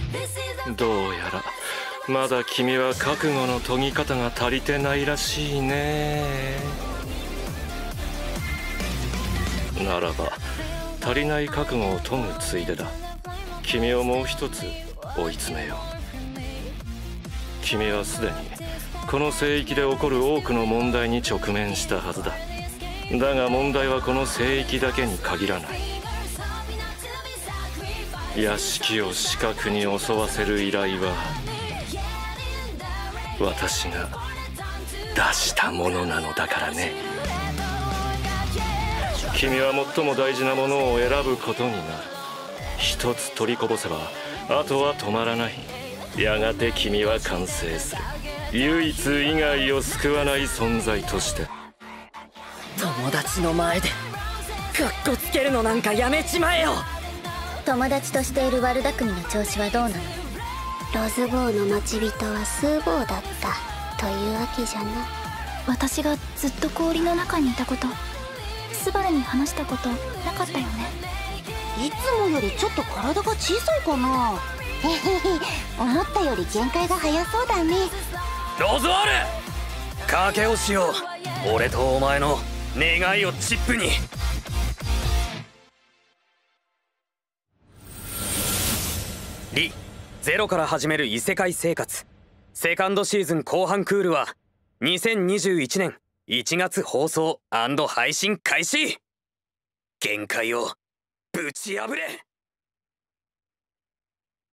どうやらまだ君は覚悟の研ぎ方が足りてないらしいね。ならば足りない覚悟を研ぐついでだ。君をもう一つ追い詰めよう。君はすでにこの聖域で起こる多くの問題に直面したはずだ。だが問題はこの聖域だけに限らない。屋敷を死角に襲わせる依頼は私が出したものなのだからね。君は最も大事なものを選ぶことになる。一つ取りこぼせばあとは止まらない。やがて君は完成する。唯一以外を救わない存在として。 友達の前でカッコつけるのなんかやめちまえよ。 友達としている悪巧みの調子はどうなの？ロズボウの待ち人はスーボウだったというわけじゃな。 私がずっと氷の中にいたこと、スバルに話したことなかったよね。 いつもよりちょっと体が小さいかな。へへへ、思ったより限界が早そうだね。 ロズワール、賭けをしよう。俺とお前の願いをチップに。リゼロから始める異世界生活セカンドシーズン後半クールは2021年1月放送&配信開始。限界をぶち破れ。